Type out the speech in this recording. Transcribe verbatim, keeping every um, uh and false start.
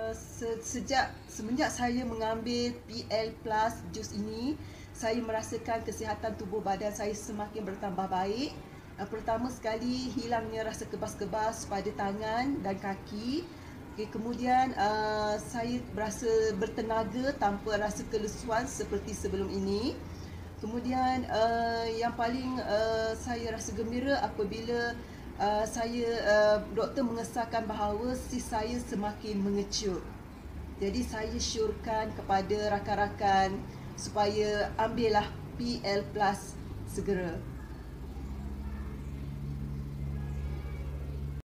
se- sejak semenjak saya mengambil P L Plus jus ini, saya merasakan kesihatan tubuh badan saya semakin bertambah baik. Uh, pertama sekali, hilangnya rasa kebas-kebas pada tangan dan kaki. Okay, kemudian uh, saya berasa bertenaga tanpa rasa kelesuan seperti sebelum ini. Kemudian uh, yang paling uh, saya rasa gembira apabila uh, saya uh, doktor mengesahkan bahawa sis saya semakin mengecut. Jadi saya syorkan kepada rakan-rakan supaya ambillah P L Plus segera.